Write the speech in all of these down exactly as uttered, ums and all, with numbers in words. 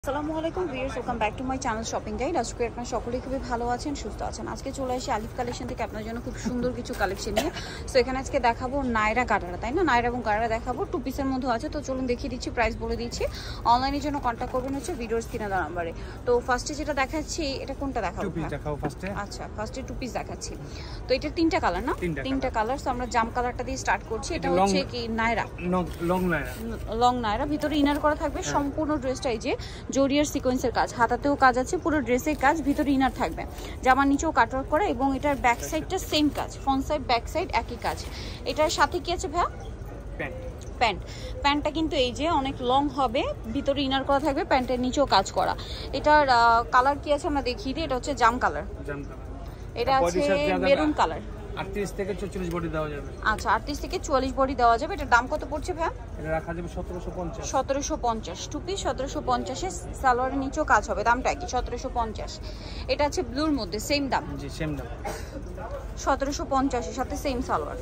আসসালামু আলাইকুম viewers, welcome back to my channel shopping guide. আজকে আপনারা সকলেই খুবই ভালো আছেন, সুস্থ আছেন। আজকে চলে আসি আলিফ কালেকশন থেকে আপনার জন্য খুব সুন্দর কিছু কালেকশন নিয়ে। সো এখানে আজকে দেখাবো নায়রা গারারা, তাই না? নায়রা এবং গারারা দেখাবো, টু পিসের মধ্যে আছে। তো চলুন দেখিয়ে দিচ্ছি, প্রাইস বলে দিচ্ছি। অনলাইনের জন্য কন্ট্যাক্ট করবেন হচ্ছে ভিডিওর স্ক্রিনে দেওয়া নাম্বারে। তো ফার্স্টে যেটা দেখাচ্ছি, এটা কোনটা দেখাবো? টু পিস দেখাও ফার্স্টে। আচ্ছা, ফার্স্টে টু পিস দেখাচ্ছি। তো এটা তিনটা কালার না? তিনটা কালার। সো আমরা জাম কালারটা দিয়ে স্টার্ট করছি। এটা হচ্ছে কি নায়রা, লং নায়রা, লং নায়রা। ভিতরে ইনার করা থাকবে সম্পূর্ণ ড্রেসটা, এই যে জরিয়ার সিকোয়েন্সের কাজ, হাতাতেও কাজ আছে, পুরো ড্রেসের কাজ, ভিতরে ইনার থাকবে, জামার নিচেও কাটওয়ার্ক করা, এবং এটার ব্যাক সাইডটা সেম কাজ, ফ্রন্ট সাইড ব্যাক সাইড একই কাজ। এটার সাথে কি আছে ভাইয়া? প্যান্ট। প্যান্ট প্যান্টটা কিন্তু এই যে অনেক লং হবে, ভিতরে ইনার করা থাকবে, প্যান্টের নিচেও কাজ করা। এটার কালার কি আছে আমরা দেখিয়ে দিই। এটা হচ্ছে জাম কালার, জাম কালার। এটা আছে মেরুন কালার। আটত্রিশ থেকে চৌচল্লিশ বডি দেওয়া যাবে। আচ্ছা, আটত্রিশ থেকে চুয়াল্লিশ বডি দেওয়া যাবে। এটার দাম কত পড়ছে ভাইয়া? এটা রাখা যাবে সতেরোশো পঞ্চাশ। সতেরোশো পঞ্চাশ টু পিস, সতেরোশো পঞ্চাশে সালোয়ারের নিচেও কাজ হবে, দামটা একই সতেরোশো পঞ্চাশ। এটা আছে ব্লুর মধ্যে, সেম দাম, জি সেম দাম, সতেরোশো পঞ্চাশের সাথে সেম সালোয়ার,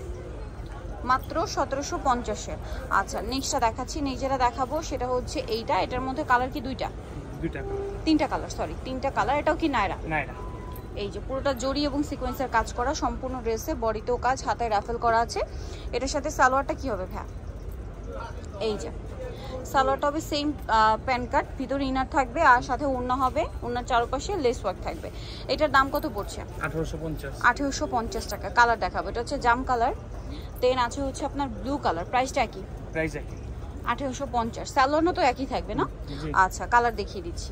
মাত্র সতেরোশো পঞ্চাশে। আচ্ছা, নেক্সটটা দেখাচ্ছি, নেক্সটটা দেখাবো সেটা হচ্ছে এইটা। এটার মধ্যে কালার কি দুইটা? দুইটা কালার, তিনটা কালার, সরি তিনটা কালার। এটাও কি নায়রা? নায়রা। এই যে পুরোটা জরি এবং সিকোয়েন্সের কাজ করা, সম্পূর্ণ ড্রেসে বডিতেও কাজ, হাতায় রাফেল করা আছে। এটার সাথে সালোয়ারটা কি হবে ভাইয়া? এই যে সালোয়ারটা হবে সেম প্যান্ট কাট, ভিতরে ইনার থাকবে, আর সাথে ওড়না হবে, ওড়নার চারপাশে লেস ওয়ার্ক থাকবে। এটার দাম কত পড়ছে? আঠারোশো পঞ্চাশ। আঠেরোশো পঞ্চাশ টাকা। কালার দেখাবো, এটা হচ্ছে জাম কালার, দেন আছে হচ্ছে আপনার ব্লু কালার। প্রাইসটা একই, প্রাইস একই, আঠেরোশো পঞ্চাশ। সালোয়ারও তো একই থাকবে না? আচ্ছা, কালার দেখিয়ে দিচ্ছি,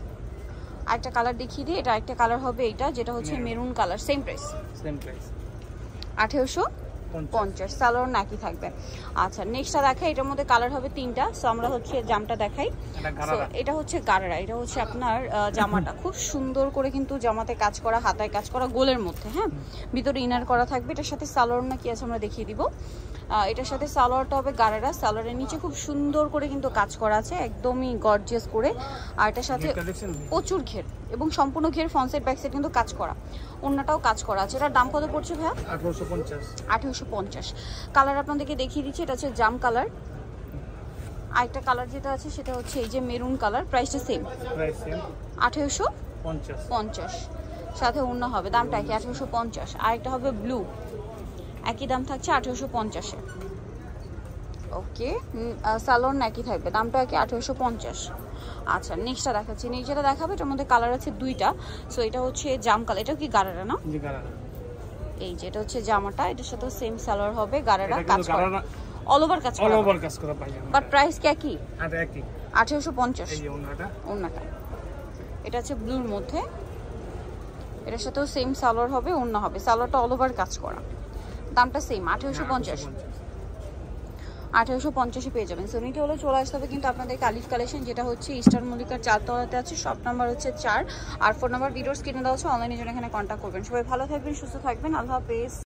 আরেকটা কালার দেখিয়ে দিই। এটা একটা কালার হবে এইটা, যেটা হচ্ছে maroon colour, same price, same price, আঠেরোশো পঞ্চাশ। সালোয়ার নাকি থাকবে। আচ্ছা, নেক্সটটা দেখাই, এটার মধ্যে কালার হবে তিনটা। সো আমরা হচ্ছে জামটা দেখাই। এটা হচ্ছে গারারা, এটা হচ্ছে আপনার জামাটা খুব সুন্দর করে কিন্তু জামাতে কাজ করা, হাতায় কাজ করা, গোলের মধ্যে, হ্যাঁ, ভিতরে ইনার করা থাকবে। এটার সাথে সালোয়ার না কি আছে আমরা দেখিয়ে দিব। এটার সাথে সালোয়ারটা হবে গারারা, সালোয়ারের নিচে খুব সুন্দর করে কিন্তু কাজ করা আছে, একদমই গর্জিয়াস করে। আর এটার সাথে প্রচুর ঘের এবং সম্পূর্ণ ঘের, ফ্রন্ট সাইড ব্যাক সাইড কিন্তু কাজ করা, ওন্নাটাও কাজ করা আছে। এটার দাম কত পড়ছে ভাইয়া? আঠারোশো পঞ্চাশ। আঠেরোশো পঞ্চাশ। কালার আপনাদেরকে দেখিয়ে দিচ্ছি, এটা হচ্ছে জাম কালার। আরেকটা কালার যেটা আছে সেটা হচ্ছে এই যে মেরুন কালার। প্রাইসটা সেম, প্রাইস সেম, আঠেরোশো পঞ্চাশ পঞ্চাশ। সাথে ওন্না হবে, দামটা একই, আঠেরোশো পঞ্চাশ। আরেকটা হবে ব্লু, একই দাম থাকছে আঠেরোশো পঞ্চাশে। ওকে, সালোয়ার একই থাকবে, দামটা একই, আঠেরোশো পঞ্চাশ। আচ্ছা, নেক্সটটা দেখাচ্ছি, নেক্সট যেটা দেখাবে এটার মধ্যে কালার আছে দুইটা। সো এটা হচ্ছে জাম কালার, এটা কি গারারা না? জি গারারা। এই যে এটা হচ্ছে জামাটা, এটার সাথে সেম সালোয়ার হবে, গারারা কাজ করা, অল ওভার কাজ করা, অল ওভার কাজ করা পায়জামা। বাট প্রাইস কি একই? এটা একই, আঠেরোশো পঞ্চাশ। এই যে ওন্নাটা, ওন্নাটা এটা হচ্ছে ব্লুর মধ্যে, এটার সাথেও সেম সালোয়ার হবে, ওন্না হবে, সালোয়ারটা অল ওভার কাজ করা, দামটা সেম, আঠেরোশো পঞ্চাশ। আঠেরোশো পঞ্চাশে পেয়ে যাবেন। সো নিতে হলে চলে আসতে হবে কিন্তু আপনাদের আলিফ কালেকশন, যেটা হচ্ছে ইস্টার মল্লিকার চারতলাতে আছে, শপ নাম্বার হচ্ছে চার, আর ফোন নাম্বার ভিডিওর স্ক্রিনে দেওয়া আছে। অনলাইনের জন্য এখানে কন্ট্যাক্ট করবেন। সবাই ভালো থাকবেন, সুস্থ থাকবেন, আল্লাহ হাফেজ।